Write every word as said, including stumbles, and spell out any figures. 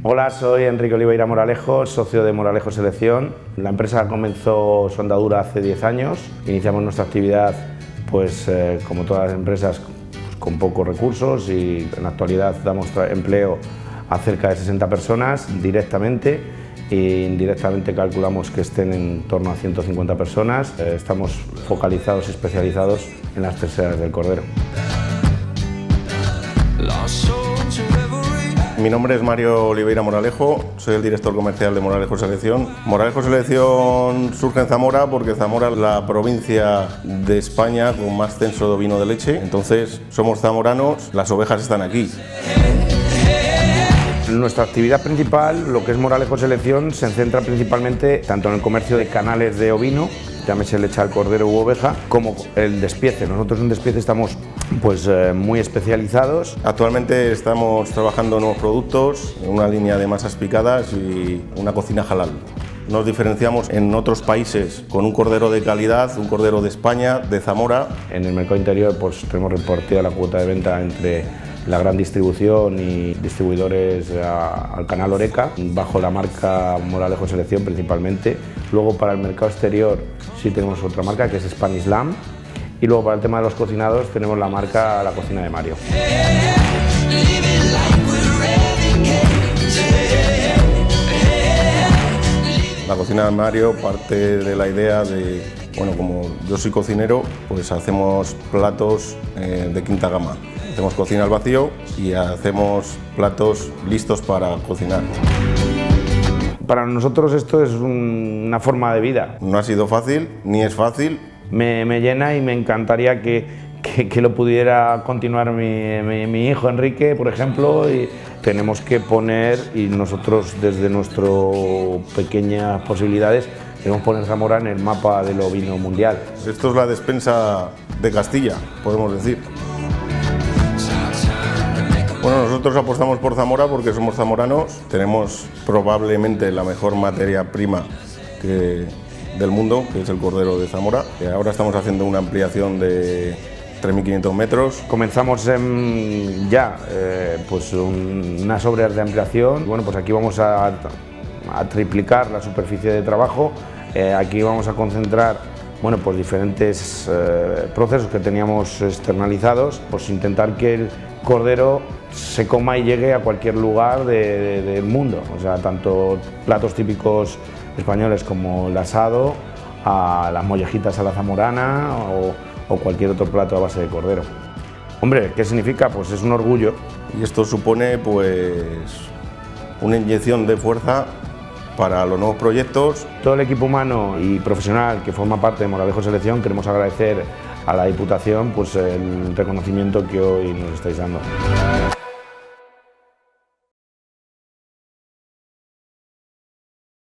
Hola, soy Enrique Oliveira Moralejo, socio de Moralejo Selección. La empresa comenzó su andadura hace diez años. Iniciamos nuestra actividad, pues, eh, como todas las empresas, pues, con pocos recursos, y en la actualidad damos empleo a cerca de sesenta personas directamente, e indirectamente calculamos que estén en torno a ciento cincuenta personas. Eh, estamos focalizados y especializados en las terceras del cordero. Mi nombre es Mario Oliveira Moralejo, soy el director comercial de Moralejo Selección. Moralejo Selección surge en Zamora porque Zamora es la provincia de España con más censo de ovino de leche, entonces somos zamoranos, las ovejas están aquí. Nuestra actividad principal, lo que es Moralejo Selección, se centra principalmente tanto en el comercio de canales de ovino, llámese lechal, cordero u oveja, como el despiece. Nosotros en despiece estamos pues, eh, muy especializados. Actualmente estamos trabajando nuevos productos, una línea de masas picadas y una cocina halal. Nos diferenciamos en otros países con un cordero de calidad, un cordero de España, de Zamora. En el mercado interior pues, tenemos repartida la cuota de venta entre la gran distribución y distribuidores a, al canal Oreca, bajo la marca Moralejo Selección principalmente. Luego para el mercado exterior sí tenemos otra marca que es Spanish Lamb, y luego para el tema de los cocinados tenemos la marca La Cocina de Mario. La Cocina de Mario parte de la idea de, bueno, como yo soy cocinero, pues hacemos platos eh, de quinta gama. Hacemos cocina al vacío y hacemos platos listos para cocinar. Para nosotros esto es un, una forma de vida. No ha sido fácil, ni es fácil. Me, me llena y me encantaría que, que, que lo pudiera continuar mi, mi, mi hijo Enrique, por ejemplo. Y tenemos que poner, y nosotros desde nuestras pequeñas posibilidades, queremos poner Zamora en el mapa del ovino mundial. Esto es la despensa de Castilla, podemos decir. Bueno, nosotros apostamos por Zamora porque somos zamoranos, tenemos probablemente la mejor materia prima que, del mundo, que es el cordero de Zamora. Ahora estamos haciendo una ampliación de tres mil quinientos metros. Comenzamos en, ya eh, pues un, unas obras de ampliación. Bueno, pues aquí vamos a, a triplicar la superficie de trabajo. Eh, aquí vamos a concentrar, bueno, pues diferentes eh, procesos que teníamos externalizados, pues intentar que el cordero se coma y llegue a cualquier lugar de, de, del mundo, o sea, tanto platos típicos españoles como el asado, a las mollejitas a la zamorana o, o cualquier otro plato a base de cordero. Hombre, ¿qué significa? Pues es un orgullo. Y esto supone pues una inyección de fuerza para los nuevos proyectos. Todo el equipo humano y profesional que forma parte de Moralejo Selección queremos agradecer a la Diputación pues, el reconocimiento que hoy nos estáis dando.